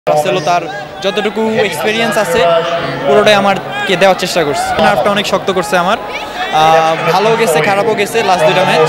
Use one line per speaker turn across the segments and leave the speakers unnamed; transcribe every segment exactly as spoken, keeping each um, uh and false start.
রাসেলও তার যতটুকু এক্সপেরিয়েন্স আছে পুরোটাই আমারকে দেওয়ার চেষ্টা করছে। নার্ভটা অনেক শক্ত করছে আমার, ভালো গেছে খারাপও গেছে লাস্ট দুইটা ম্যাচ।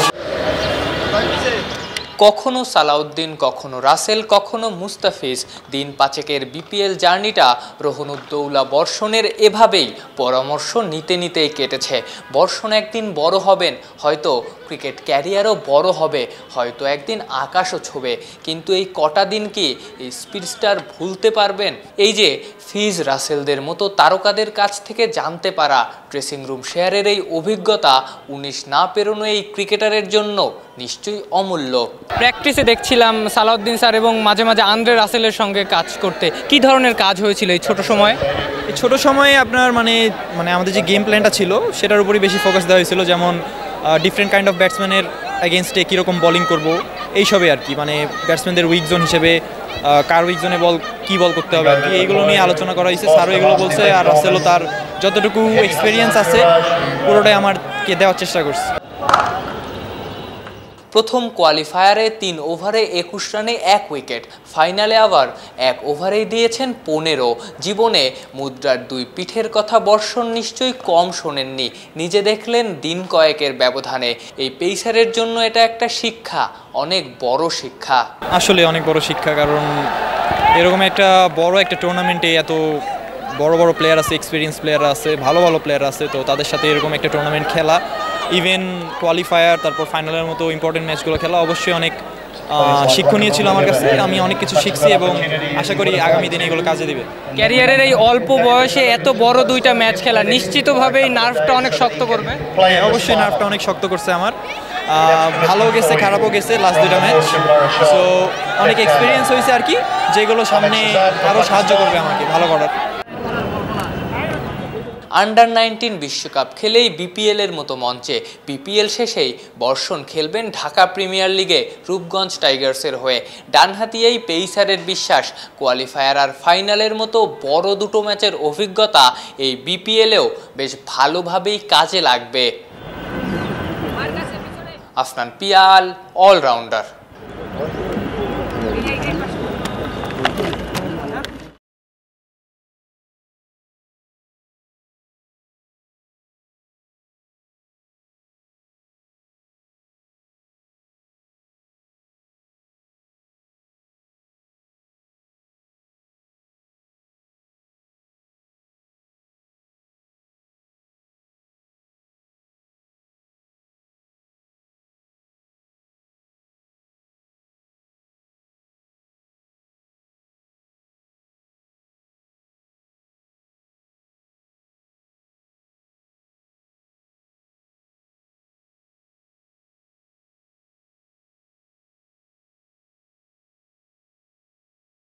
কখনো সালাউদ্দিন, কখনো রাসেল, কখনো মুস্তাফিজ। দিন পাঁচেকের বিপিএল জার্নিটা রোহনউদ্দৌলা বর্ষণের এভাবেই পরামর্শ নিতে নিতেই কেটেছে। বর্ষণ একদিন বড় হবেন, হয়তো ক্রিকেট ক্যারিয়ারও বড় হবে, হয়তো একদিন আকাশও ছোবে, কিন্তু এই কটা দিন কি এই স্পিডস্টার ভুলতে পারবেন? এই যে ফিজ রাসেলদের মতো তারকাদের কাছ থেকে জানতে পারা ড্রেসিং রুম শেয়ারের এই অভিজ্ঞতা উনিশ না পেরোনো এই ক্রিকেটারের জন্য নিশ্চয়ই অমূল্য।
প্র্যাকটিসে দেখছিলাম সালাউদ্দিন স্যার এবং মাঝে মাঝে আন্দ্রে রাসেলের সঙ্গে কাজ করতে। কি ধরনের কাজ হয়েছিল এই ছোট সময়ে?
এই ছোট সময়ে আপনার মানে মানে আমাদের যে গেম প্ল্যানটা ছিল সেটার উপরই বেশি ফোকাস দেওয়া হয়েছিল, যেমন ডিফারেন্ট কাইন্ড অফ ব্যাটসম্যানের এগেনস্টে কীরকম বলিং করব এইসবে আর কি, মানে ব্যাটসম্যানদের উইক জোন হিসেবে কার উইক জোনে বল কী বল করতে হবে আর কি, এইগুলো নিয়ে আলোচনা করা হয়েছে। স্যারও এগুলো বলছে, আর রাসেলও তার যতটুকু এক্সপিরিয়েন্স আছে পুরোটাই আমারকে দেওয়ার চেষ্টা করছে।
প্রথম কোয়ালিফায়ারে তিন ওভারে একুশ রানে এক উইকেট, ফাইনালে আবার এক ওভারেই দিয়েছেন পনেরো। জীবনে মুদ্রার দুই পিঠের কথা বর্ষণ নিশ্চয়ই কম শোনেননি, নিজে দেখলেন দিন কয়েকের ব্যবধানে। এই পেসারের জন্য এটা একটা শিক্ষা, অনেক বড় শিক্ষা।
আসলে অনেক বড় শিক্ষা, কারণ এরকম একটা বড় একটা টুর্নামেন্টে এত বড় বড় প্লেয়ার আছে, এক্সপিরিয়েন্স প্লেয়ার আছে, ভালো ভালো প্লেয়ার আছে, তো তাদের সাথে এরকম একটা টুর্নামেন্ট খেলা, ইভেন কোয়ালিফায়ার তারপর ফাইনালের মতো ইম্পর্টেন্ট ম্যাচগুলো খেলা অবশ্যই অনেক শিক্ষণীয় ছিল আমার কাছে। আমি অনেক কিছু শিখছি এবং আশা করি আগামী দিনে এগুলো কাজে দিবে।
ক্যারিয়ারের এই অল্প বয়সে এত বড় দুইটা ম্যাচ খেলা নিশ্চিতভাবেই নার্ভটা অনেক শক্ত করবে।
অবশ্যই নার্ভটা অনেক শক্ত করছে আমার, ভালো গেছে খারাপও গেছে লাস্ট দুইটা ম্যাচ। সো অনেক এক্সপিরিয়েন্স হয়েছে আর কি, যেগুলো সামনে আরও সাহায্য করবে আমাকে ভালো করার।
আন্ডার নাইনটিন বিশ্বকাপ খেলেই বিপিএল এর মতো মঞ্চে বিপিএল শেষেই বর্ষণ খেলবেন ঢাকা প্রিমিয়ার লিগে রূপগঞ্জ টাইগার্সের হয়ে। ডানহাতি এই পেসারের বিশ্বাস, কোয়ালিফায়ার আর ফাইনালের মতো বড় দুটো ম্যাচের অভিজ্ঞতা এই বিপিএলেও বেশ ভালোভাবেই কাজে লাগবে। আফনান পিয়াল, অলরাউন্ডার।